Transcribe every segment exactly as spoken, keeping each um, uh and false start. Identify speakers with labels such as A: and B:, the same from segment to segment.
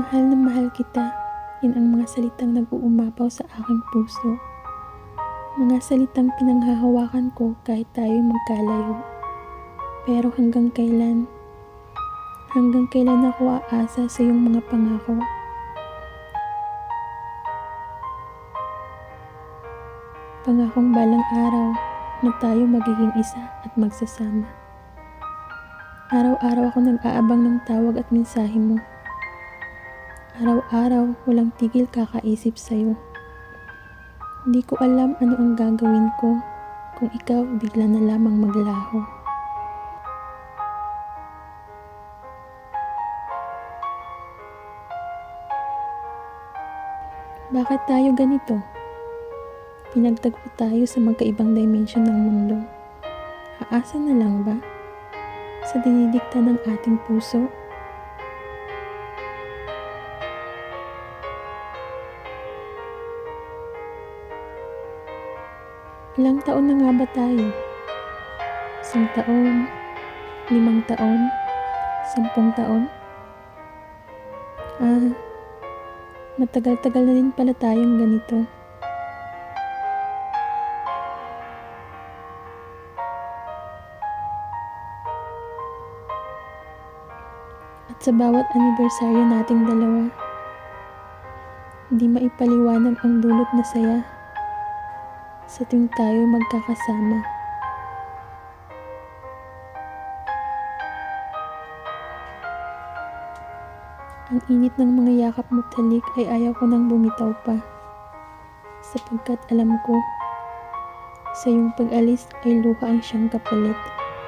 A: Mahal na mahal kita, yan ang mga salitang nag-uumapaw sa aking puso. Mga salitang pinanghahawakan ko kahit tayo'y magkalayo. Pero hanggang kailan? Hanggang kailan ako aasa sa iyong mga pangako? Pangakong balang araw na tayo magiging isa at magsasama. Araw-araw ako nag-aabang ng tawag at mensahe mo. Araw-araw walang tigil kakaisip sa'yo. Hindi ko alam ano ang gagawin ko kung ikaw bigla na lamang maglaho. Bakit tayo ganito? Pinagtagpo tayo sa magkaibang dimension ng mundo. Aasa na lang ba? Sa dinidikta ng ating puso? Ilang taon na nga ba tayo? Isang taon? Limang taon? Sampung taon? Ah, matagal-tagal na din pala tayong ganito. At sa bawat anibersaryo nating dalawa, hindi maipaliwanag ang dulot na saya sa tuwing tayo magkakasama. Ang init ng mga yakap mo't halik ay ayaw ko nang bumitaw pa, sapagkat alam ko, sa iyong pag-alis ay luha ang siyang kapalit.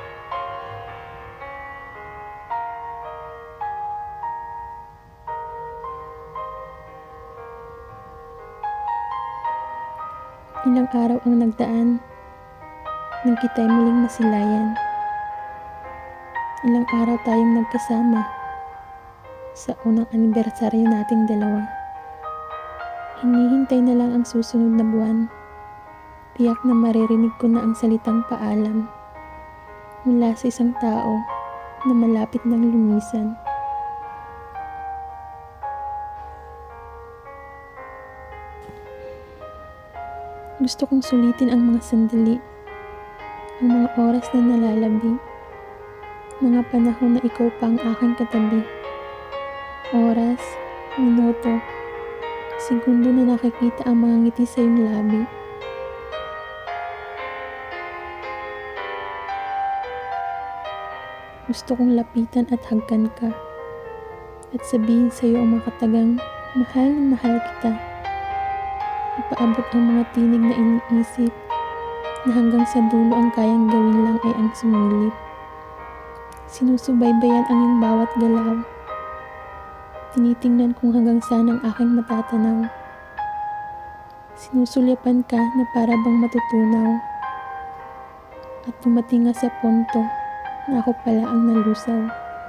A: Ilang araw ang nagdaan nang kita'y muling masilayan. Ilang araw tayong nagkasama sa unang anibersaryo nating dalawa. Hinihintay na lang ang susunod na buwan. Tiyak na maririnig ko na ang salitang paalam mula sa isang tao na malapit nang lumisan. Gusto kong sulitin ang mga sandali, ang mga oras na nalalabi, mga panahon na ikaw pa ang aking katabi. Oras, minuto, segundo na nakikita ang mga ngiti sa iyong labi. Gusto kong lapitan at hagkan ka, at sabihin sa iyo ang makatagang, mahal na mahal kita. Ipaabot ang mga tinig na iniisip na hanggang sa dulo ang kayang gawin lang ay ang sumilip. Sinusubaybayan ang iyong bawat galaw. Tinitingnan kung hanggang saan ang aking matatanaw. Sinusulyapan ka na para bang matutunaw. At dumating nga sa punto na ako pala ang nalusaw.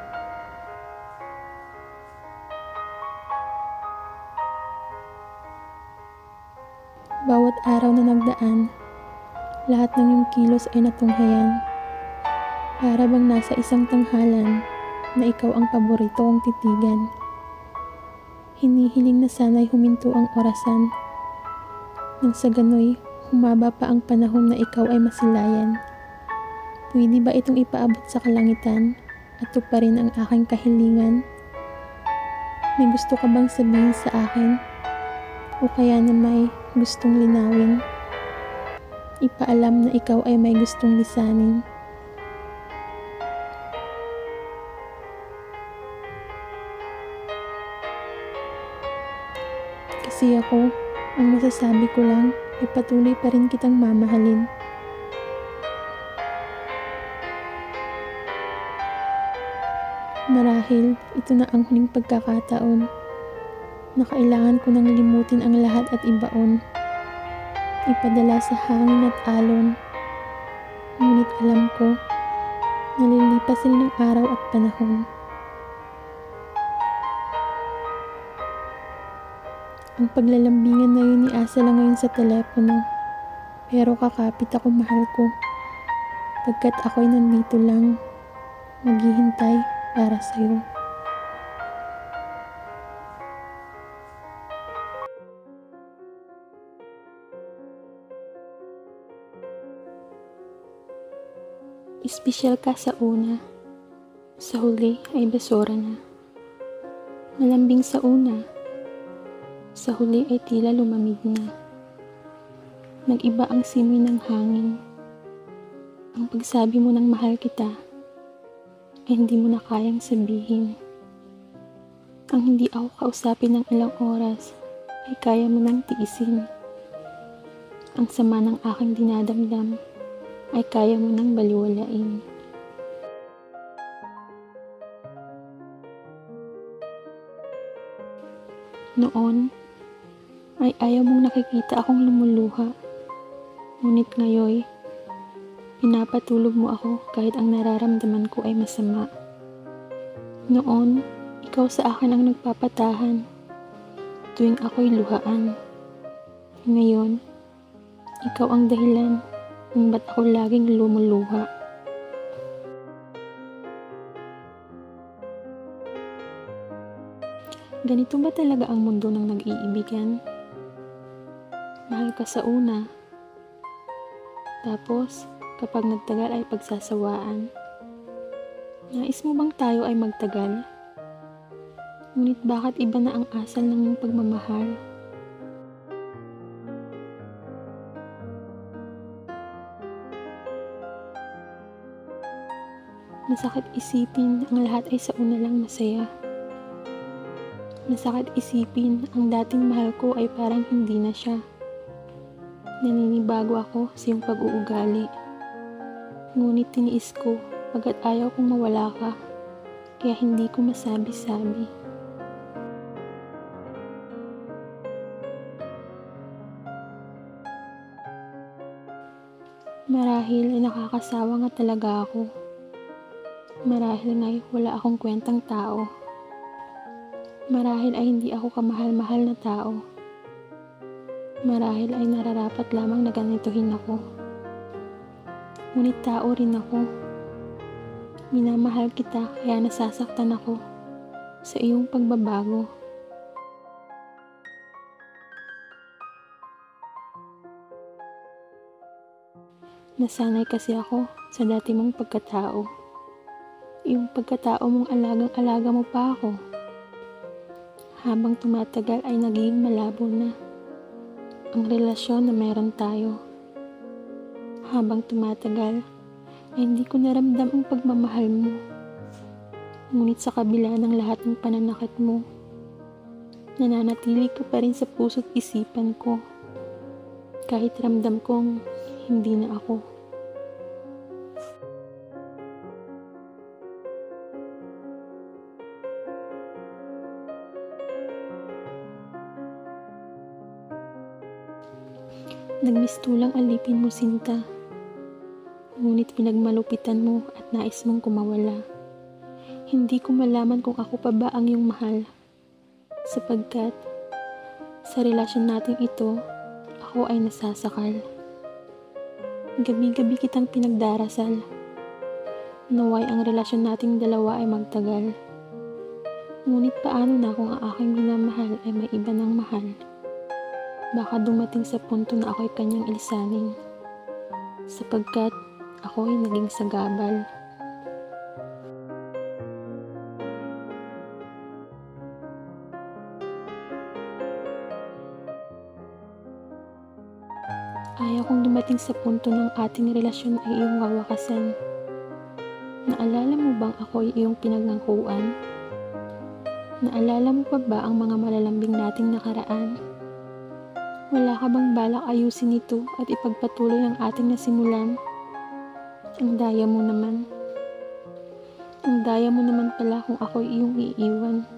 A: Bawat araw na nagdaan, lahat ng iyong kilos ay natunghayan. Para bang nasa isang tanghalan na ikaw ang paborito kong titigan. Hinihiling na sana'y huminto ang orasan. Nang sa gano'y humaba pa ang panahon na ikaw ay masilayan. Pwede ba itong ipaabot sa kalangitan at tuparin ang aking kahilingan? May gusto ka bang sabihin sa akin? O kaya na may gustong linawin? Ipaalam na ikaw ay may gustong lisanin. Kasi ako, ang masasabi ko lang ay patuloy pa rin kitang mamahalin. Marahil ito na ang huling pagkakataon na kailangan ko nang limutin ang lahat at ibaon. Ipadala sa hangin at alon. Ngunit alam ko, nalilipas rin ang araw at panahon. Ang paglalambingan na yun ni asa lang ngayon sa telepono. Pero kakapit ako, mahal ko. Pagkat ako'y nandito lang, maghihintay para sa'yo. Espesyal ka sa una, sa huli ay basura na. Malambing sa una, sa huli ay tila lumamig na. Nag-iba ang simoy ng hangin. Ang pagsabi mo ng mahal kita ay hindi mo na kayang sabihin. Ang hindi ako kausapin ng ilang oras ay kaya mo nang tiisin. Ang sama ng aking dinadamdam ay kaya mo nang baliwalain. Noon ay ayaw mong nakikita akong lumuluha. Ngunit ngayoy, pinapatulog mo ako kahit ang nararamdaman ko ay masama. Noon, ikaw sa akin ang nagpapatahan tuwing ako'y luhaan. Ngayon, ikaw ang dahilan kung ba't ako laging lumuluha. Ganito ba talaga ang mundo ng nag-iibigan? Mahal ka sa una, tapos kapag nagtagal ay pagsasawaan. Nais mo bang tayo ay magtagal? Ngunit bakit iba na ang asal ng iyong pagmamahal? Masakit isipin ang lahat ay sa una lang masaya. Masakit isipin ang dating mahal ko ay parang hindi na siya. Naninibago ako sa iyong pag-uugali. Ngunit tiniis ko pagkat ayaw kong mawala ka, kaya hindi ko masabi-sabi. Marahil ay nakakasawa nga talaga ako. Marahil nga'y wala akong kwentang tao. Marahil ay hindi ako kamahal-mahal na tao. Marahil ay nararapat lamang na ganituhin ako. Ngunit tao rin ako. Minamahal kita kaya nasasaktan ako sa iyong pagbabago. Nasanay kasi ako sa dati mong pagkatao. Yung pagkatao mong alagang-alaga mo pa ako. Habang tumatagal ay naging malabo na ang relasyon na meron tayo. Habang tumatagal ay hindi ko naramdam ang pagmamahal mo. Ngunit sa kabila ng lahat ng pananakit mo, nananatili ka pa rin sa puso't isipan ko. Kahit ramdam kong hindi na ako. Nagmistulang alipin mo sinta, ngunit pinagmalupitan mo at nais mong kumawala. Hindi ko malaman kung ako pa ba ang iyong mahal, sapagkat sa relasyon natin ito, ako ay nasasakal. Gabi-gabi kitang pinagdarasal, naway ang relasyon nating dalawa ay magtagal. Ngunit paano na kung ang aking minamahal ay may iba ng mahal? Baka dumating sa punto na ako'y kanyang ilisanin, sapagkat ako'y naging sagabal. Ayaw kong dumating sa punto ng ating relasyon ay iyong wawakasan. Naalala mo bang ako'y iyong pinagnangkuan? Naalala mo pa ba ang mga malalambing nating nakaraan? Wala ka bang balak ayusin ito at ipagpatuloy ang ating nasimulan? Ang daya mo naman. Ang daya mo naman pala kung ako'y iyong iiwan.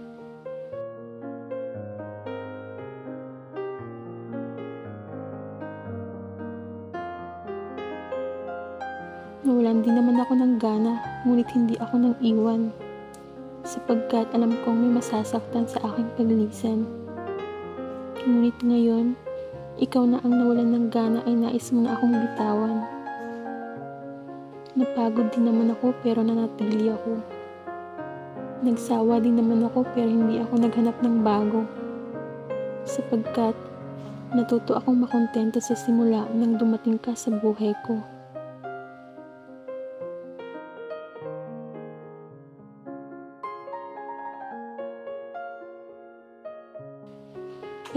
A: Nawalan din naman ako ng gana, ngunit hindi ako nang iwan. Sapagkat alam kong may masasaktan sa aking paglisan. Ngunit ngayon, ikaw na ang nawalan ng gana ay nais mo na akong bitawan. Napagod din naman ako pero nanatili ako. Nagsawa din naman ako pero hindi ako naghanap ng bago. Sapagkat natuto akong makontento sa simula nang dumating ka sa buhay ko.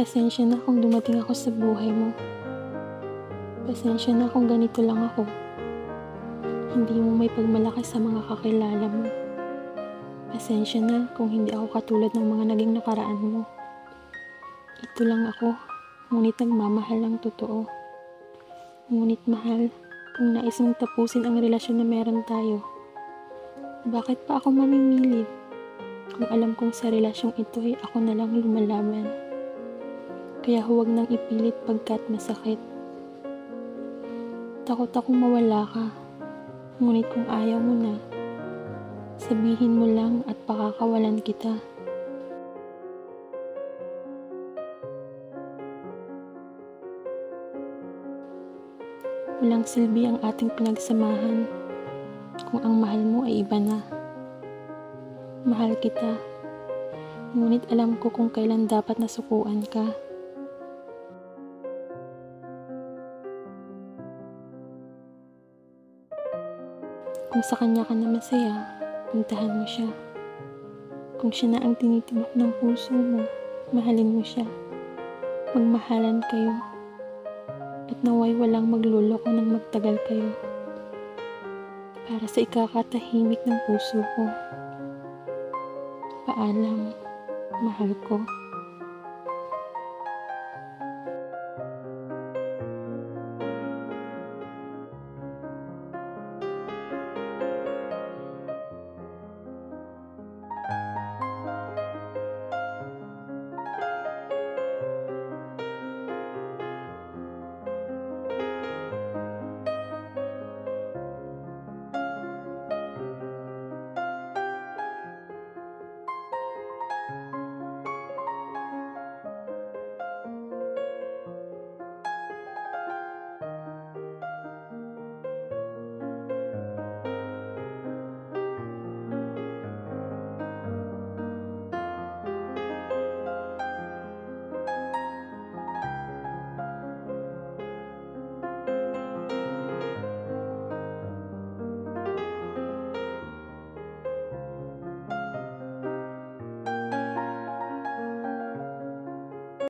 A: Pasensya na kung dumating ako sa buhay mo. Pasensya na kung ganito lang ako. Hindi mo may pagmalaki sa mga kakilala mo. Pasensya na kung hindi ako katulad ng mga naging nakaraan mo. Ito lang ako, ngunit nagmamahal ng totoo. Ngunit mahal, kung nais mong tapusin ang relasyon na meron tayo, bakit pa ako mamimilit? Kung alam kong sa relasyong ito ay ako na lang lumalaban. Kaya huwag nang ipilit pagkat masakit. Takot akong mawala ka, ngunit kung ayaw mo na, sabihin mo lang at pakakawalan kita. Walang silbi ang ating pinagsamahan kung ang mahal mo ay iba na. Mahal kita, ngunit alam ko kung kailan dapat nasukuan ka. Kung sa kanya ka na masaya, puntahan mo siya. Kung siya na ang tinitibok ng puso mo, mahalin mo siya. Magmahalan kayo. At naway walang magluloko nang magtagal kayo. Para sa ikakatahimik ng puso ko. Paalam, mahal ko.